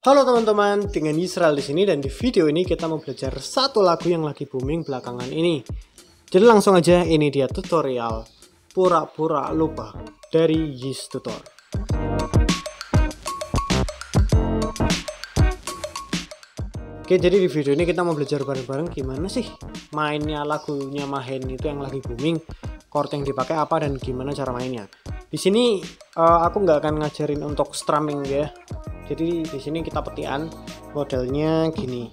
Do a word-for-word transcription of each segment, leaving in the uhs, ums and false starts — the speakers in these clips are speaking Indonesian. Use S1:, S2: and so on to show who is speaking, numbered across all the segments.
S1: Halo teman-teman, dengan Yisrael di sini dan di video ini kita mau belajar satu lagu yang lagi booming belakangan ini. Jadi langsung aja, ini dia tutorial Pura-pura Lupa dari Yis Tutor. Oke, jadi di video ini kita mau belajar bareng-bareng gimana sih mainnya lagunya Mahen itu yang lagi booming, chord yang dipakai apa dan gimana cara mainnya. Di sini uh, aku nggak akan ngajarin untuk strumming ya. Jadi di sini kita petian modelnya gini.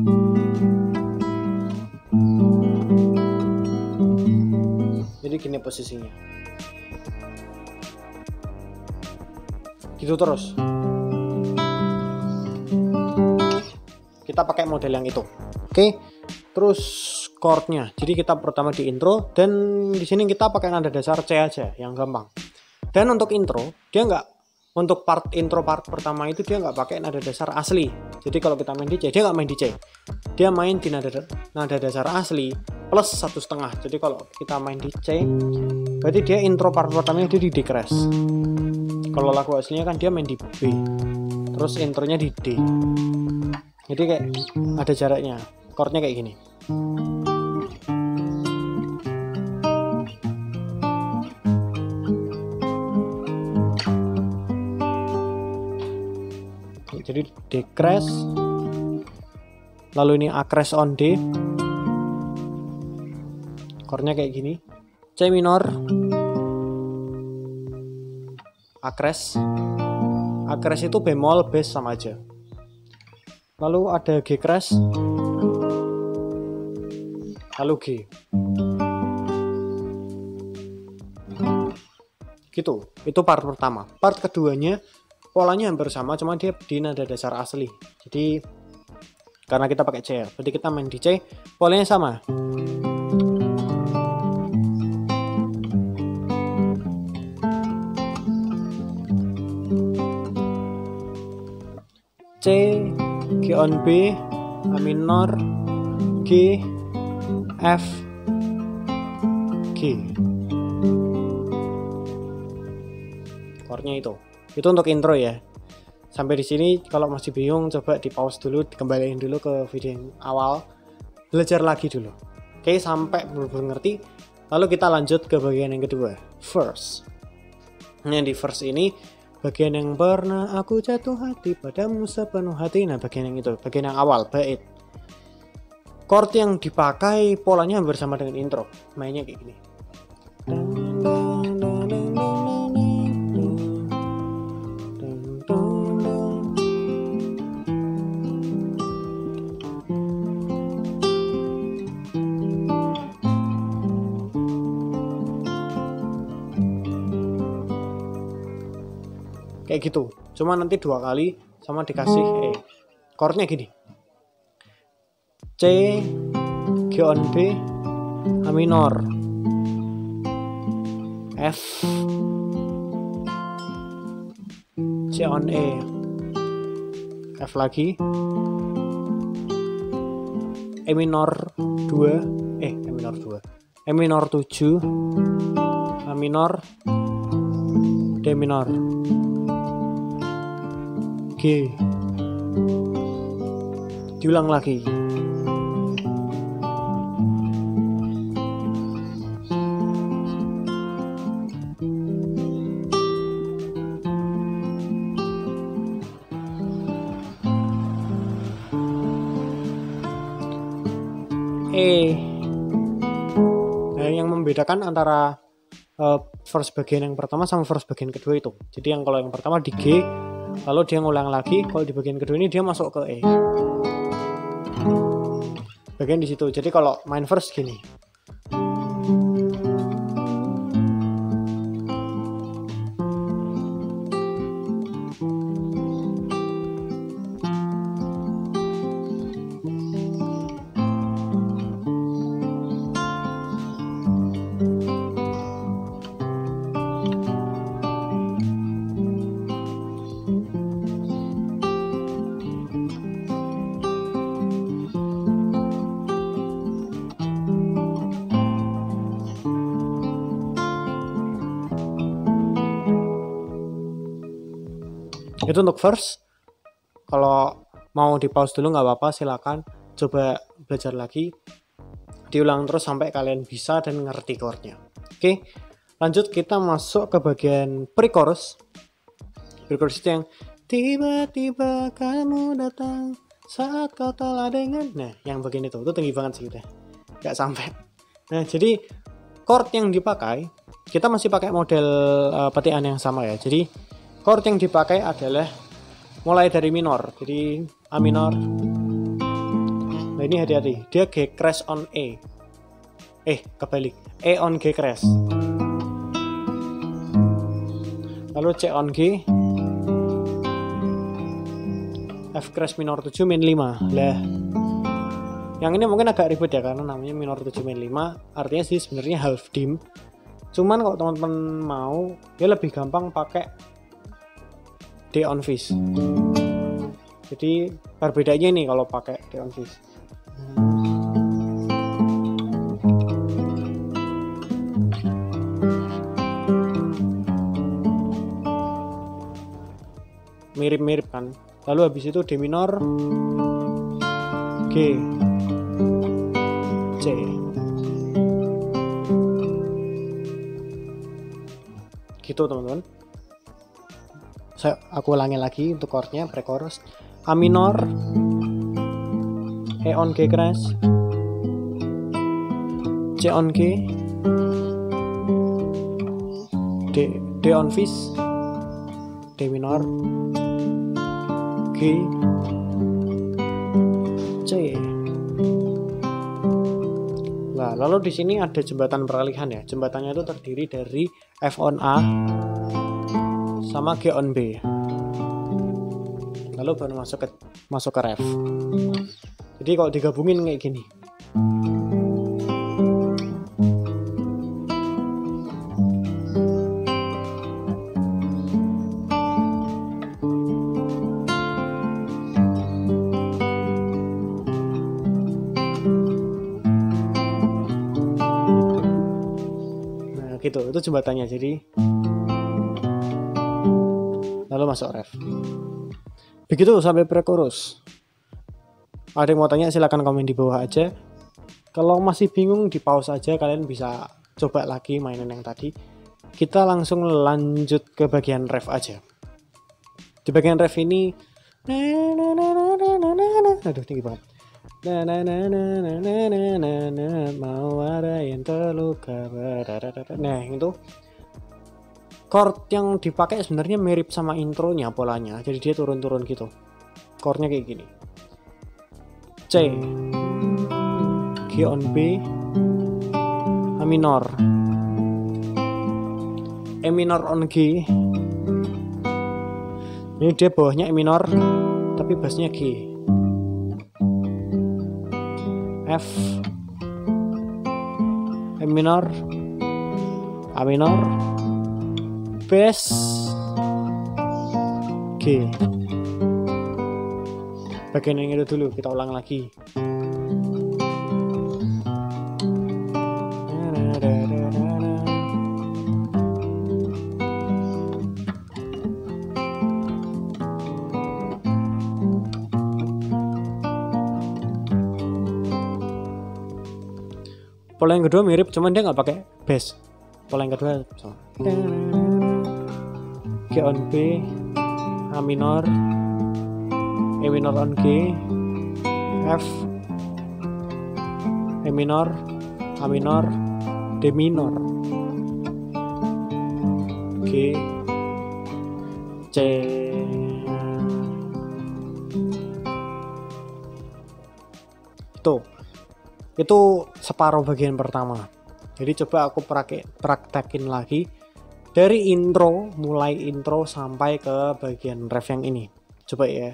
S1: Jadi gini posisinya. Gitu terus. Kita pakai model yang itu. Oke. Terus chordnya. Jadi kita pertama di intro dan di sini kita pakai nada dasar C aja yang gampang. Dan untuk intro dia nggak Untuk part intro part pertama itu dia nggak pakai nada dasar asli. Jadi kalau kita main di C, dia nggak main di C. Dia main di nada, nada dasar asli plus satu setengah. Jadi kalau kita main di C, berarti dia intro part pertamanya dia di D crash. Kalau lagu aslinya kan dia main di B, terus intronya di D. Jadi kayak ada jaraknya. Chordnya kayak gini. Jadi D crash, lalu ini A crash on D, chordnya kayak gini, C minor, A crash, A crash itu bemol, bass sama aja. Lalu ada G crash, lalu G. Gitu, itu part pertama. Part keduanya polanya hampir sama, cuma dia di nada dasar asli. Jadi karena kita pakai C ya, berarti kita main di C, polanya sama. C, G on B, A minor, G, F, G. Chordnya itu. Itu untuk intro ya. Sampai di sini kalau masih bingung coba di pause dulu, dikembaliin dulu ke video yang awal, belajar lagi dulu. Oke, sampai benar-benar ngerti. Lalu kita lanjut ke bagian yang kedua, verse. Nah, di verse ini bagian yang pernah aku jatuh hati padamu sepenuh hati. Nah, bagian yang itu, bagian yang awal, bait. Chord yang dipakai polanya hampir sama dengan intro. Mainnya kayak gini. Kayak gitu, cuma nanti dua kali sama dikasih E. Chordnya gini, C, G on B, A minor, F, C on E, F lagi, E minor dua, eh E minor dua, E minor tujuh, A minor, D minor, G. Diulang lagi. E. Nah, yang membedakan antara uh, verse bagian yang pertama sama verse bagian kedua itu. Jadi yang kalau yang pertama di G, lalu dia ngulang lagi. Kalau di bagian kedua ini dia masuk ke E. Bagian di situ. Jadi kalau main verse gini. Itu untuk verse. Kalau mau di pause dulu nggak apa-apa, silakan coba belajar lagi, diulang terus sampai kalian bisa dan ngerti chordnya. Oke, lanjut kita masuk ke bagian pre-chorus. Pre-chorus itu yang tiba-tiba kamu datang saat kau telah dengan, nah yang bagian itu, itu tinggi banget sih udah, nggak sampai. Nah jadi chord yang dipakai, kita masih pakai model uh, petikan yang sama ya. Jadi chord yang dipakai adalah mulai dari minor, jadi A minor. Nah ini hati-hati, dia G crash on E, eh kebalik, E on G crash, lalu C on G, F crash minor tujuh min lima. Lah yang ini mungkin agak ribet ya, karena namanya minor tujuh min lima, artinya sih sebenarnya half dim. Cuman kalau teman-teman mau, dia lebih gampang pakai D on Fis. Jadi perbedaannya nih kalau pakai D on Fis. Mirip-mirip kan. Lalu habis itu D minor, G, C. Gitu teman-teman. Saya aku ulangi lagi untuk chordnya pre-chorus. A minor, E on G crash, C on G, D, D on Fis, D minor, G, C. Nah, lalu di sini ada jembatan peralihan ya. Jembatannya itu terdiri dari F on A sama G on B. Lalu baru masuk ke masuk ke ref. Jadi kalau digabungin kayak gini. Nah, gitu. Itu jembatannya. Jadi lalu masuk ref. Begitu sampai pre-chorus. Ada yang mau tanya silahkan komen di bawah aja. Kalau masih bingung di pause aja, kalian bisa coba lagi mainan yang tadi. Kita langsung lanjut ke bagian ref aja. Di bagian ref ini, aduh tinggi banget. Mau ada yang terluka. Nah itu chord yang dipakai sebenarnya mirip sama intronya polanya, jadi dia turun-turun gitu. Chordnya kayak gini. C, G on B, A minor, E minor on G. Ini dia bawahnya E minor, tapi bassnya G. F, E minor, A minor, bass G. Bagian yang itu dulu kita ulang lagi. Pola yang kedua mirip, cuman dia nggak pakai bass. Pola yang kedua sama. G on B, A minor, E minor on G, F, E minor, A minor, D minor, G, C. Tuh, itu separuh bagian pertama. Jadi coba aku praktekin lagi dari intro, mulai intro sampai ke bagian ref yang ini. Coba ya.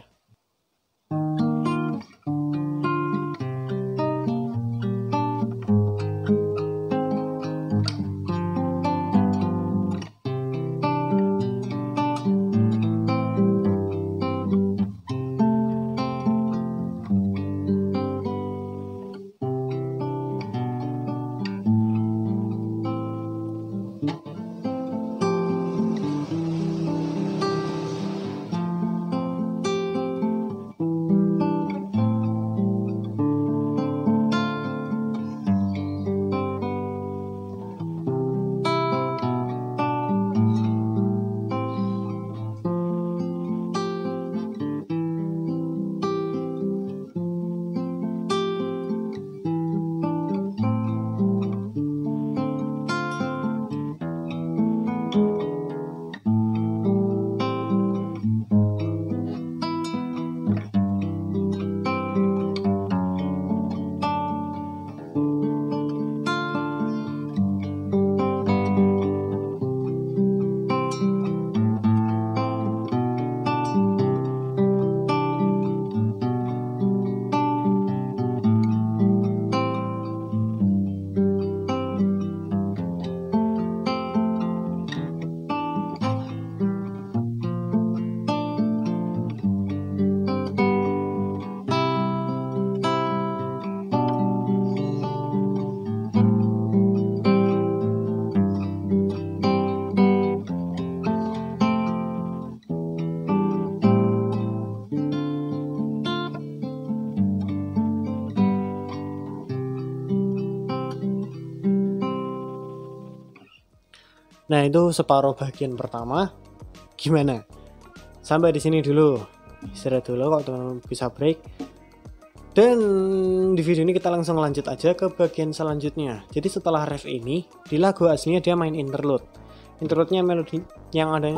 S1: Nah, itu separuh bagian pertama. Gimana? Sampai di sini dulu. Istirahat dulu kalau teman-teman bisa break. Dan di video ini kita langsung lanjut aja ke bagian selanjutnya. Jadi setelah ref ini, di lagu aslinya dia main interlude. Interlude-nya melodi yang ada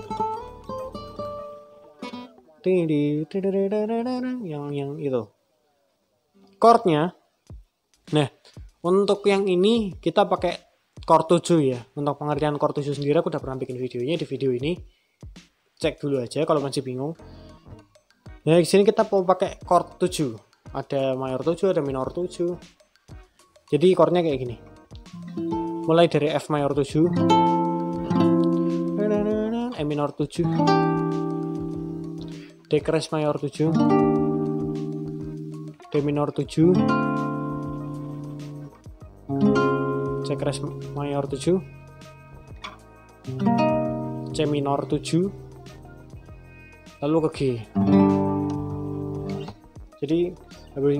S1: yang yang itu. Chordnya. Nah, untuk yang ini kita pakai chord tujuh ya. Untuk pengertian chord tujuh sendiri aku udah pernah bikin videonya di video ini. Cek dulu aja kalau masih bingung. Nah, di sini kita mau pakai chord tujuh. Ada mayor tujuh, ada minor tujuh. Jadi chordnya kayak gini. Mulai dari F mayor tujuh, E minor tujuh, D crash mayor tujuh, D minor tujuh, C crash mayor tujuh, C minor tujuh, lalu ke G. Jadi habis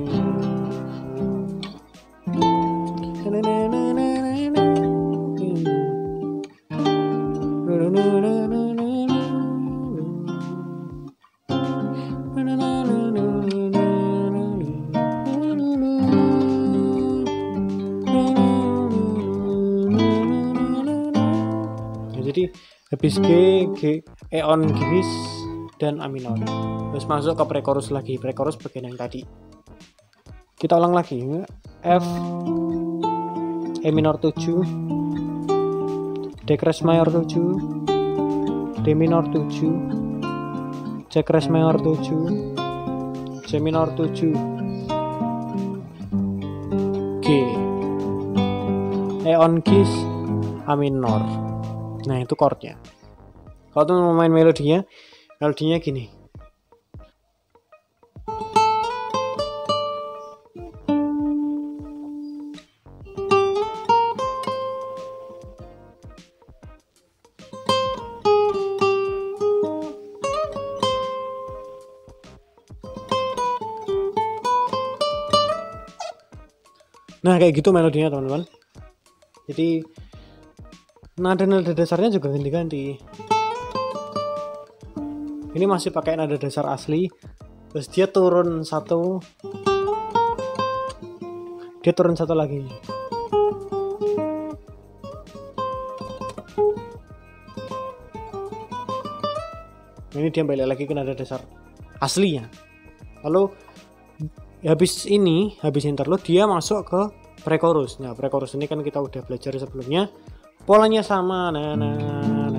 S1: jadi habis G, G, E on Gis dan A minor. Terus masuk ke pre-chorus lagi, pre-chorus bagian yang tadi. Kita ulang lagi. F, E minor tujuh, D crash mayor tujuh, D minor tujuh, C crash mayor tujuh, C minor tujuh, G, E on Gis, A minor. Nah, itu chordnya. Kalau tuh mau main melodinya, melodinya gini. Nah, kayak gitu melodinya teman-teman. Jadi nada-nada dasarnya juga ganti-ganti. Ini masih pakai nada dasar asli. Terus dia turun satu, dia turun satu lagi. Ini dia balik lagi ke nada dasar aslinya. Lalu habis ini, habis interlude dia masuk ke pre-chorus. Nah, pre-chorus ini kan kita udah belajar sebelumnya. Polanya sama. Nah, nah, nah.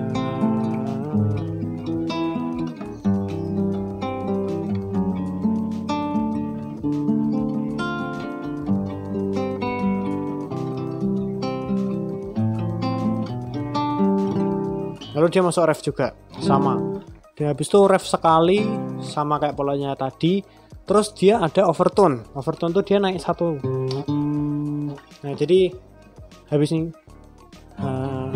S1: Lalu dia masuk ref juga, sama. Dan habis itu ref sekali, sama kayak polanya tadi. Terus dia ada overtone. Overtone tuh dia naik satu. Nah, jadi habis ini uh,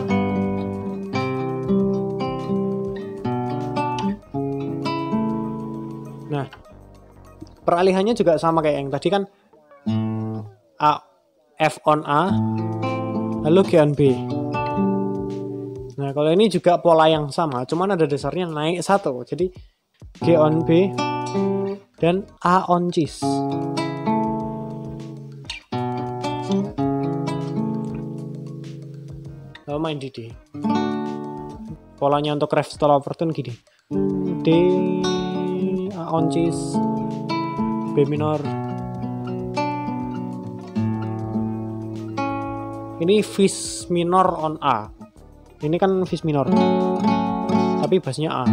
S1: nah, peralihannya juga sama kayak yang tadi kan. A, F on A, lalu G on B. Nah, kalau ini juga pola yang sama, cuman ada dasarnya naik satu. Jadi G on B dan A on Cis. Lalu main di D. Polanya untuk ref setelah overtone gini. D, A on Cis, B minor. Ini Fis minor on A. Ini kan Fis minor, tapi bassnya A.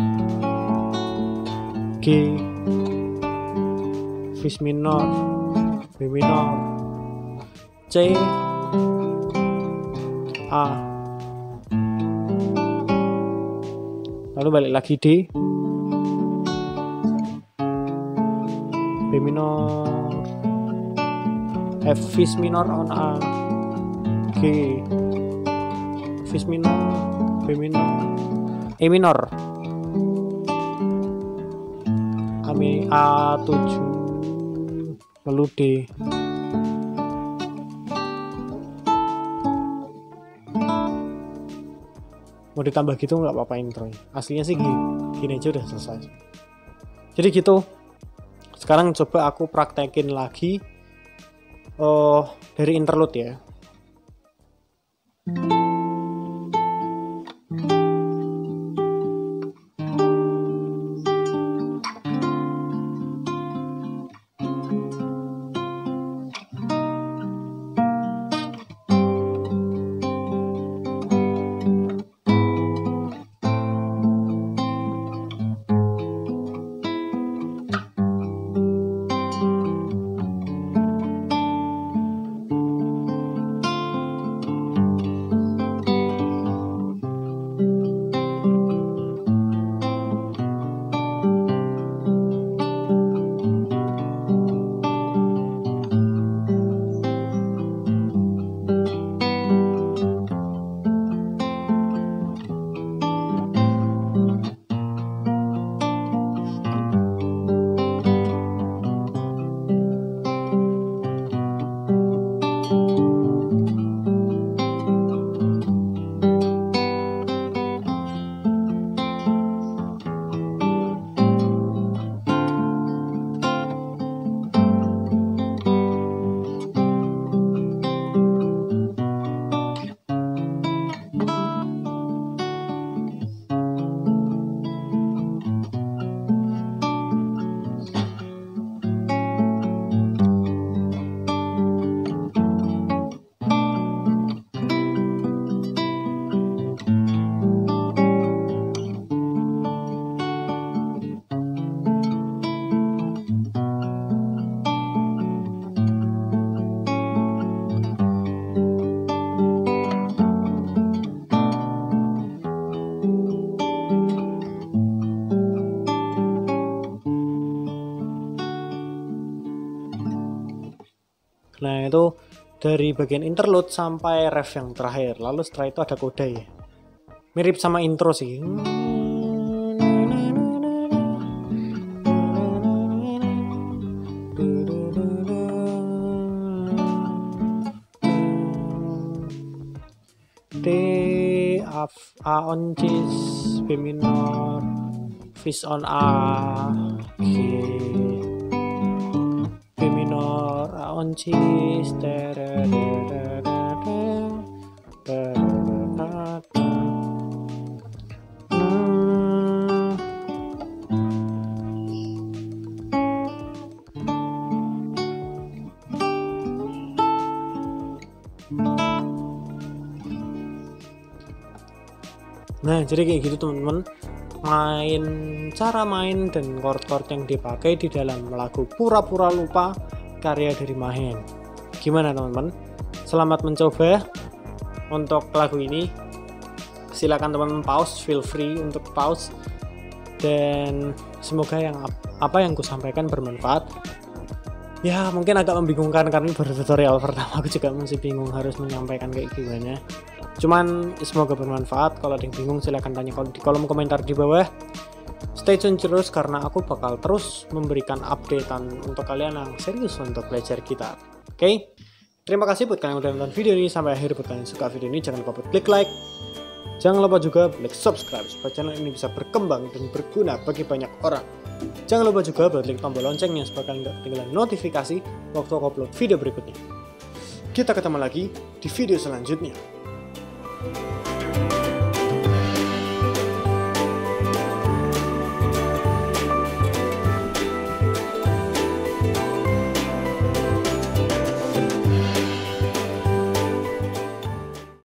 S1: G, Fis minor, B minor, C, A. Lalu balik lagi D, B minor, F Fis minor on A, G, Fis minor, B minor, E minor, kami A tujuh, lalu D. mau ditambah gitu nggak apa-apa intronya, aslinya sih gini, gini aja udah selesai. Jadi gitu. Sekarang coba aku praktekin lagi uh, dari interlude ya. Nah itu dari bagian interlude sampai ref yang terakhir. Lalu setelah itu ada coda ya. Mirip sama intro sih. D, A, A on C, B minor, Fis on A, G, B minor, A on C, Nah jadi kayak gitu teman-teman, main cara main dan chord-chord yang dipakai di dalam lagu Pura-Pura Lupa karya dari Mahen. Gimana teman-teman? Selamat mencoba untuk lagu ini. Silakan teman-teman pause, feel free untuk pause, dan semoga yang apa yang ku sampaikan bermanfaat. Ya mungkin agak membingungkan karena baru tutorial pertama, aku juga masih bingung harus menyampaikan kayak gimana. Cuman semoga bermanfaat. Kalau ada yang bingung silahkan tanya di kolom komentar di bawah. Stay tune terus karena aku bakal terus memberikan updatean untuk kalian yang serius untuk belajar gitar. Oke, okay? Terima kasih buat kalian yang udah nonton video ini sampai akhir. Buat kalian yang suka video ini jangan lupa buat klik like, jangan lupa juga klik subscribe supaya channel ini bisa berkembang dan berguna bagi banyak orang. Jangan lupa juga buat klik tombol loncengnya supaya kalian gak ketinggalan notifikasi waktu aku upload video berikutnya. Kita ketemu lagi di video selanjutnya.